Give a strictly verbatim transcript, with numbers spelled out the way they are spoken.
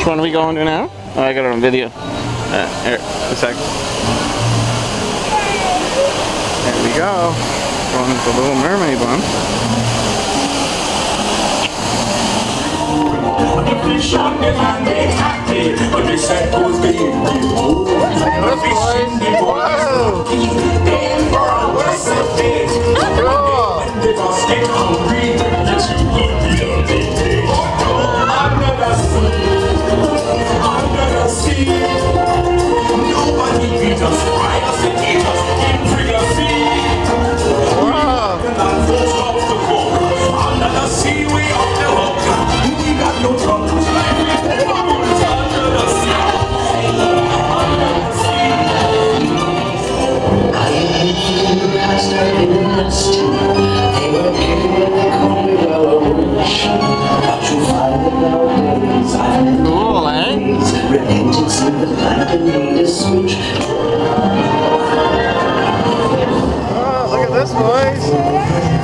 one are we going to now? Oh, I got it on video. Uh, here, a sec. There we go. Going to the Little Mermaid one. The fish on the land ain't happy, but they said goes the oh, the fish in the water, then for a worse of day. When they just get hungry, that you could be a big day. Under the sea, under the sea, nobody beat us, fry us and eat us in the sea. Wow. The land falls off the boat, under the sea we up the hook. We got no troubles like we bubbles under the sea. Under the sea. I am the past I didn't last. They were kidding when they called me Welsh. But you find that nowadays I've been cool, eh? repentance in the land and need a switch. Oh, look at this, boys.